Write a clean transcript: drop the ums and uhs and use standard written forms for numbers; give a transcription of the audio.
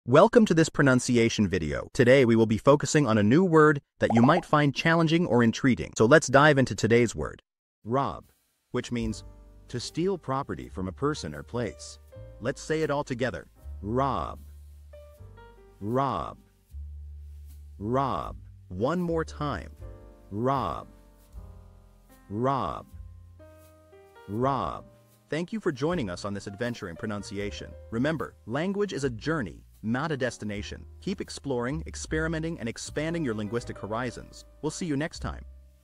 Welcome to this pronunciation video. Today we will be focusing on a new word that you might find challenging or intriguing. So let's dive into today's word. Rob, which means to steal property from a person or place. Let's say it all together. Rob. Rob. Rob. One more time. Rob. Rob. Rob. Thank you for joining us on this adventure in pronunciation. Remember, language is a journey, not a destination. Keep exploring, experimenting, and expanding your linguistic horizons. We'll see you next time.